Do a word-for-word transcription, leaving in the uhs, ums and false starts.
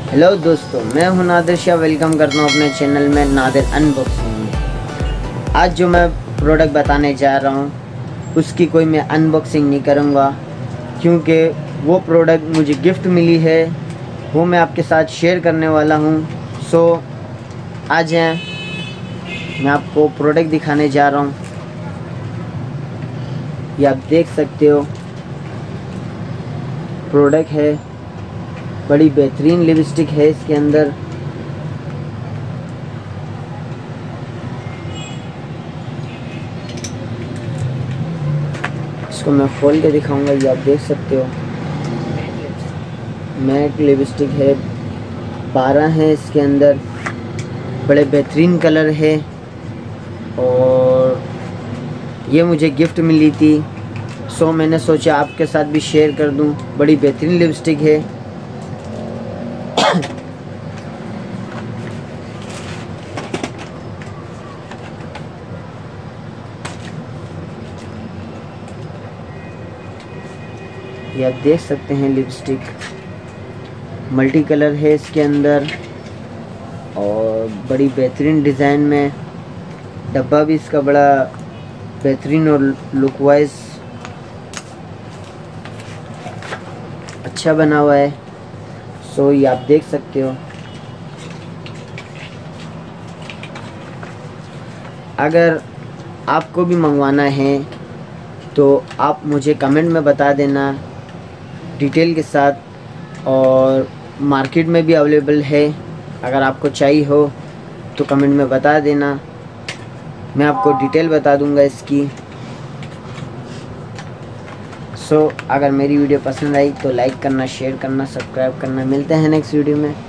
Hello दोस्तों, मैं हूं नादिर शाह। वेलकम करता हूं अपने चैनल में नादिर अनबॉक्सिंग में। आज जो मैं प्रोडक्ट बताने जा रहा हूं उसकी कोई मैं अनबॉक्सिंग नहीं करूंगा, क्योंकि वो प्रोडक्ट मुझे गिफ्ट मिली है, वो मैं आपके साथ शेयर करने वाला हूं। सो आ जाएं, मैं आपको प्रोडक्ट दिखाने जा रहा हूं। ये आप देख सकते हो, प्रोडक्ट है, बड़ी बेहतरीन लिपस्टिक है इसके अंदर। इसको मैं खोल के दिखाऊंगा। ये आप देख सकते हो, मैट लिपस्टिक है, बारह है इसके अंदर, बड़े बेहतरीन कलर है और ये मुझे गिफ्ट मिली थी। सो मैंने सोचा आपके साथ भी शेयर कर दूं। बड़ी बेहतरीन लिपस्टिक है। ये आप देख सकते हैं, लिपस्टिक मल्टी कलर है इसके अंदर और बड़ी बेहतरीन डिज़ाइन में। डब्बा भी इसका बड़ा बेहतरीन और लुक वाइज अच्छा बना हुआ है। सो ये आप देख सकते हो। अगर आपको भी मंगवाना है तो आप मुझे कमेंट में बता देना डिटेल के साथ, और मार्केट में भी अवेलेबल है। अगर आपको चाहिए हो तो कमेंट में बता देना, मैं आपको डिटेल बता दूंगा इसकी। सो अगर मेरी वीडियो पसंद आई तो लाइक करना, शेयर करना, सब्सक्राइब करना। मिलते हैं नेक्स्ट वीडियो में।